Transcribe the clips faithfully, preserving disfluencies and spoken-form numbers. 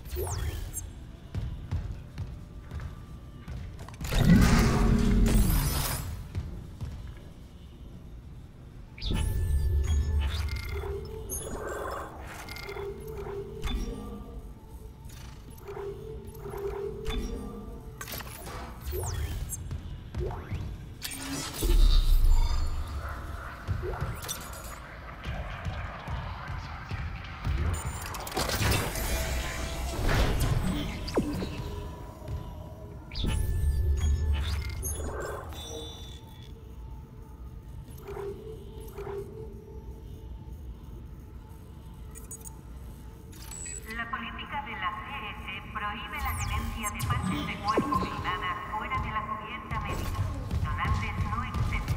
La política de la C S prohíbe la tenencia de partes de cuerpo privadas fuera de la cubierta médica. Donantes no exentos.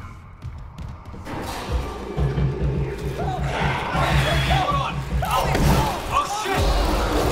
Hold on! Oh, oh shit!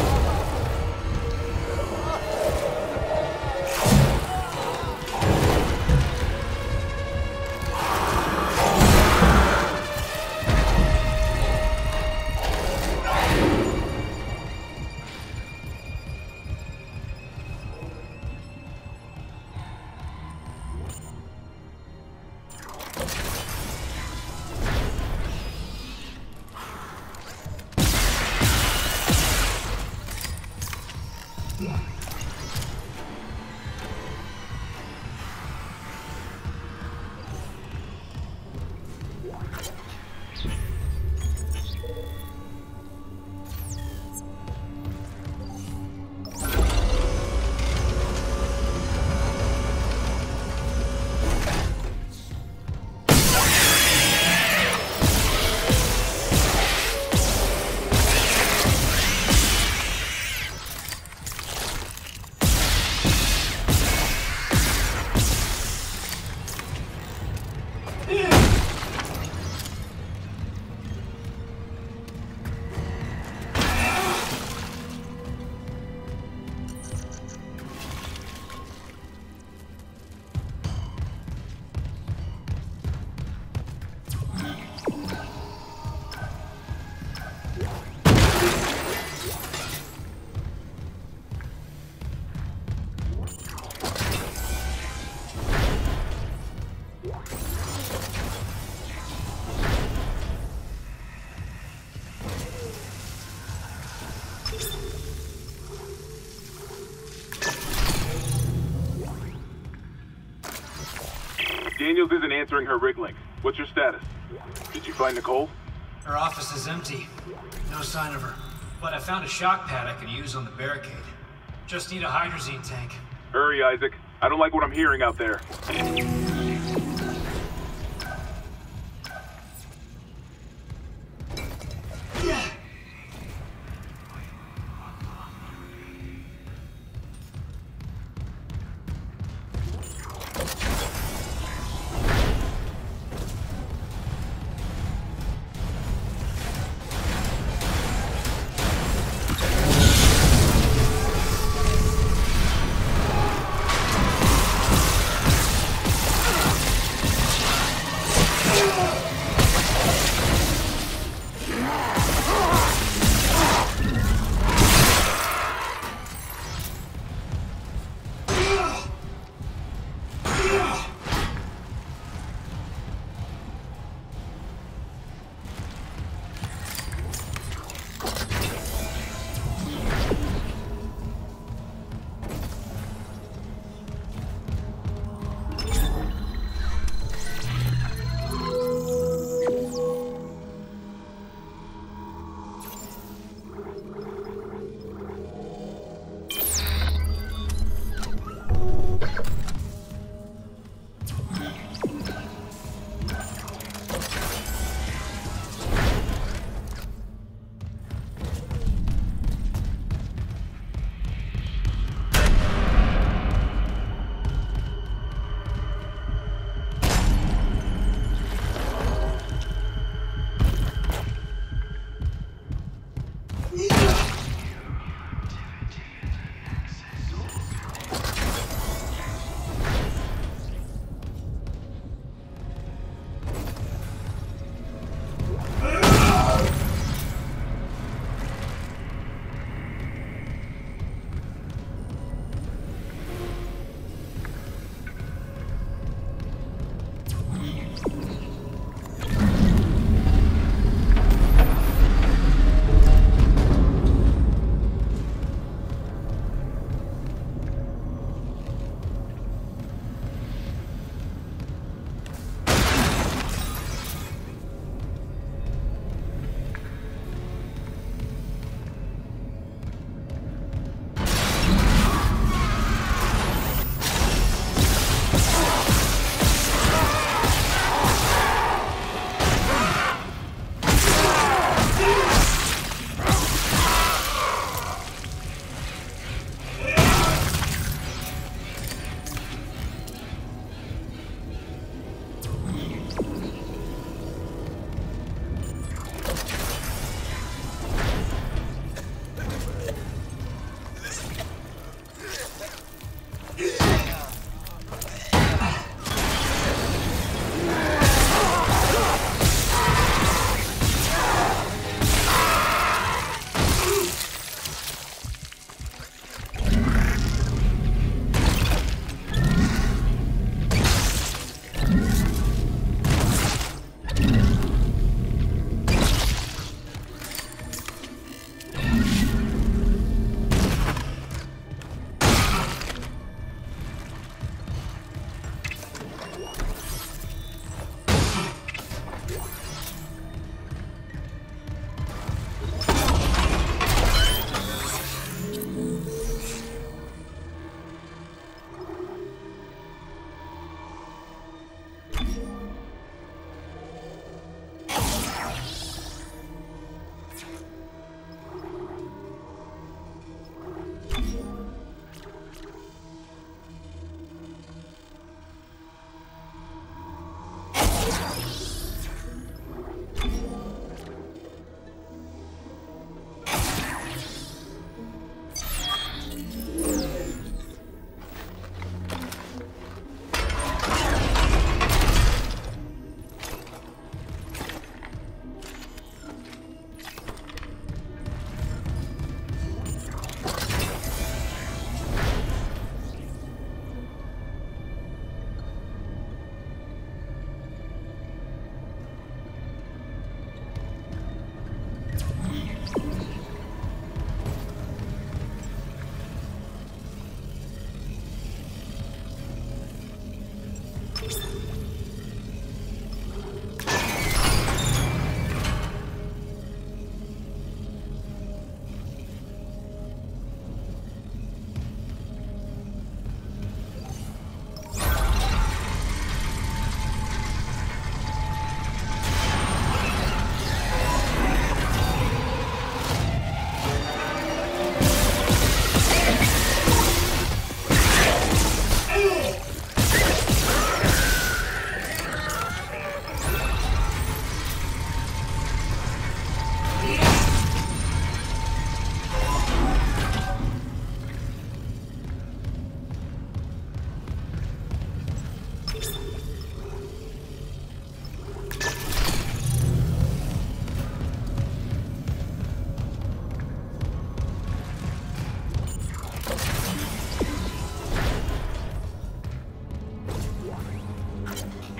Daniels isn't answering her rig link. What's your status? Did you find Nicole? Her office is empty. No sign of her. But I found a shock pad I could use on the barricade. Just need a hydrazine tank. Hurry, Isaac. I don't like what I'm hearing out there.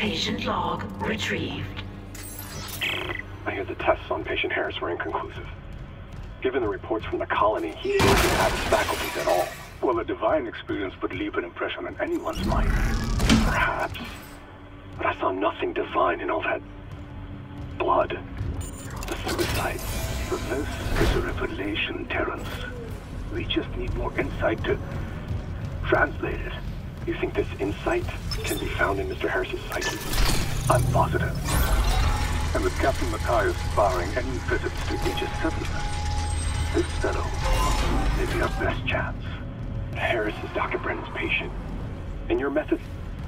Patient log retrieved. I hear the tests on patient Harris were inconclusive. Given the reports from the colony, he didn't have his faculties at all. Well, a divine experience would leave an impression on anyone's mind. Perhaps. But I saw nothing divine in all that blood. The suicides. So this is a revelation, Terrence. We just need more insight to translate it. You think this insight can be found in Mister Harris's psyche? I'm positive. And with Captain Matthias barring any visits to Aegis seven, this fellow may be our best chance. Harris is Doctor Brennan's patient. And your methods...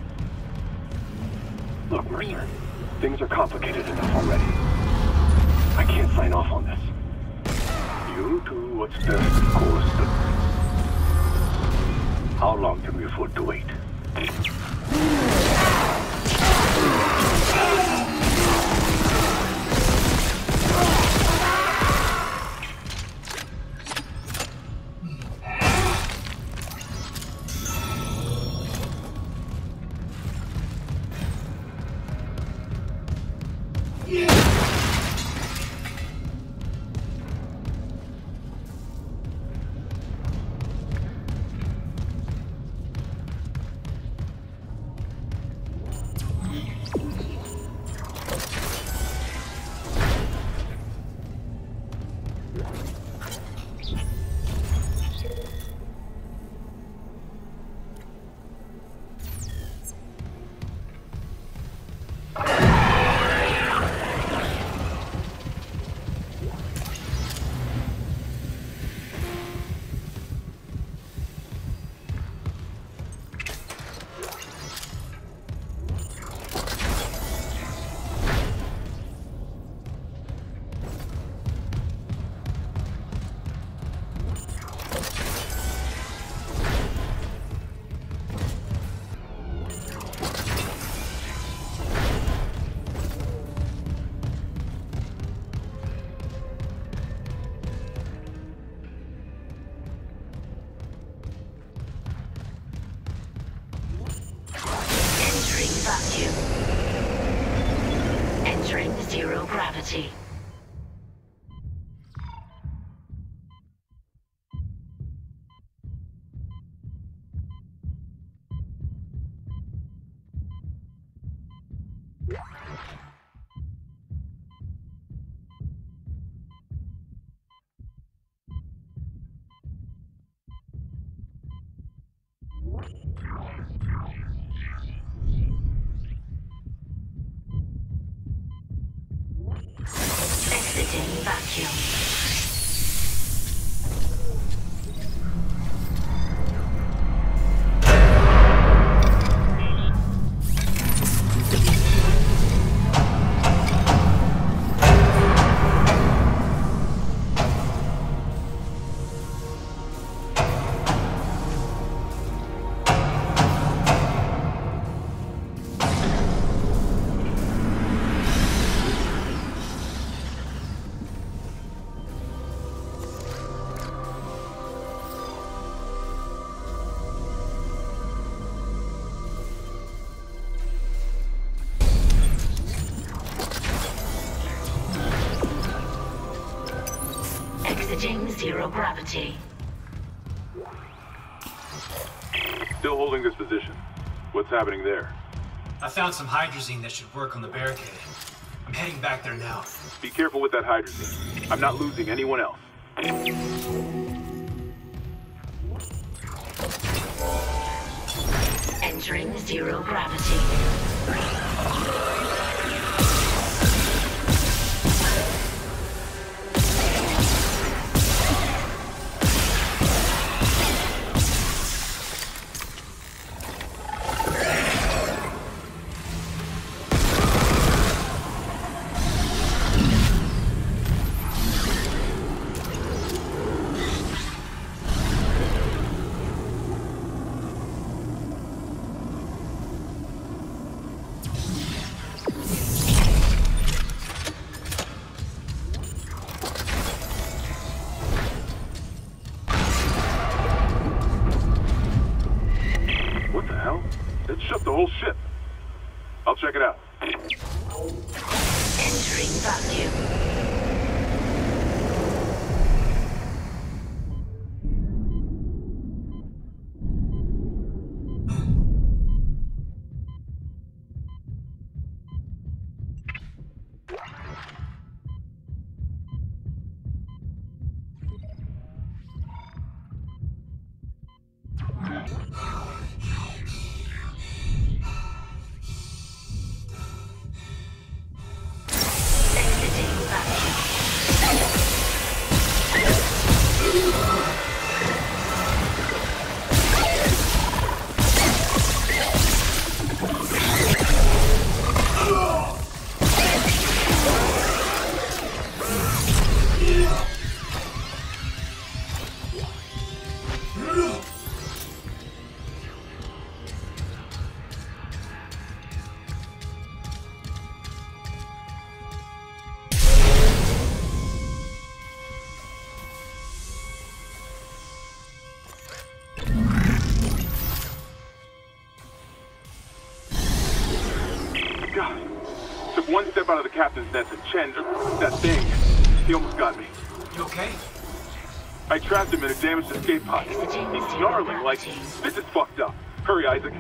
Look, Mercer, things are complicated enough already. I can't sign off on this. You do what's best, of course, but how long can we afford to wait? Vacuum. Entering zero gravity. Exiting vacuum. Exiting zero gravity. Still holding this position. What's happening there? I found some hydrazine that should work on the barricade. I'm heading back there now. Be careful with that hydrazine. I'm not losing anyone else. Entering zero gravity. check it out. Entering vacuum. One step out of the captain's nest and Chen, uh, that thing, he almost got me. You okay? I trapped him in a damaged escape pod. He's snarling like, this is fucked up. Hurry, Isaac.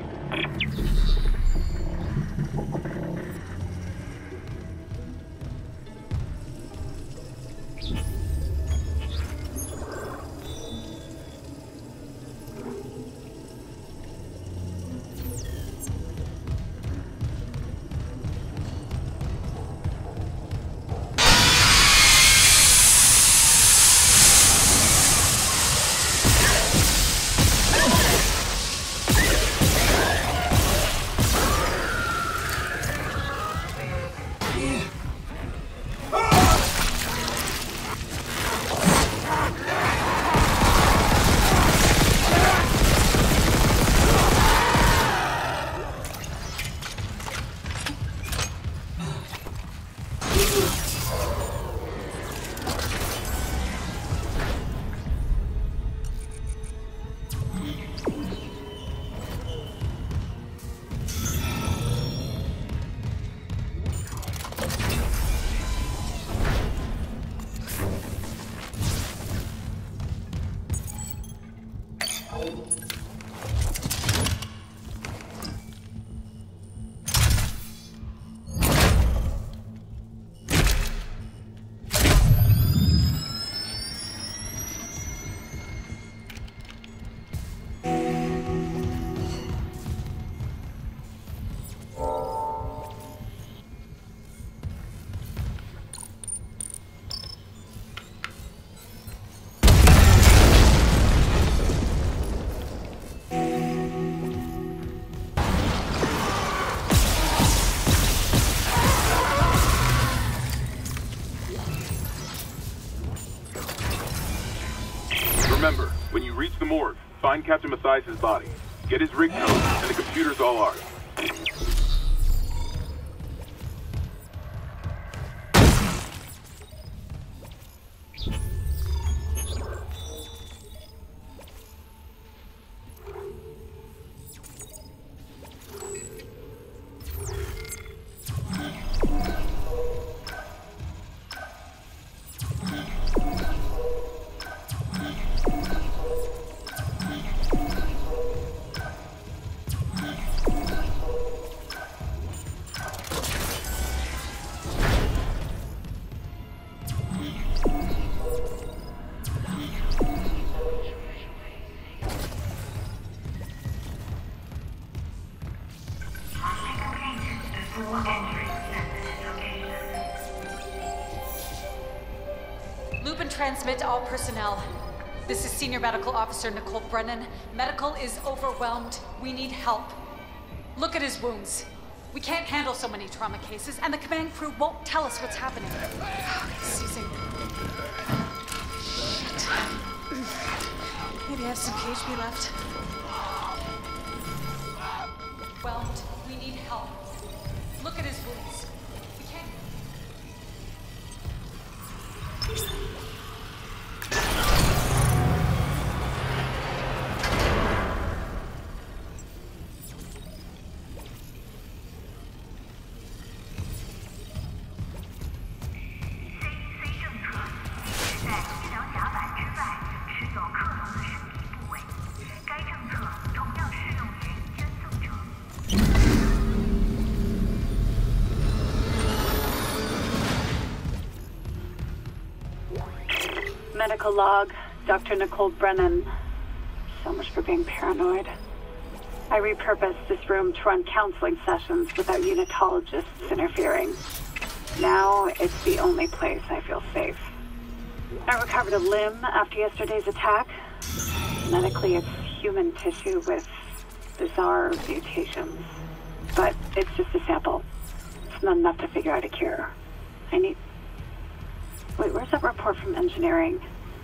Remember, when you reach the morgue, find Captain Mathias' body. Get his rig code, and the computer's all ours. Transmit to all personnel. This is Senior Medical Officer Nicole Brennan. Medical is overwhelmed. We need help. Look at his wounds. We can't handle so many trauma cases, and the command crew won't tell us what's happening. He's seizing. Shit. Maybe I have some K H P left. Overwhelmed. We need help. Look at his wounds. We can't... medical log, Doctor Nicole Brennan. So much for being paranoid. I repurposed this room to run counseling sessions without unitologists interfering. Now it's the only place I feel safe. I recovered a limb after yesterday's attack. Medically, it's human tissue with bizarre mutations. But it's just a sample. It's not enough to figure out a cure. I need... Wait, where's that report from engineering?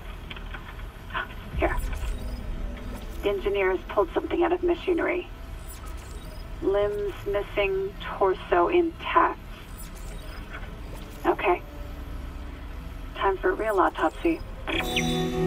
Here. The engineers pulled something out of machinery. Limbs missing, torso intact. Okay. Time for a real autopsy.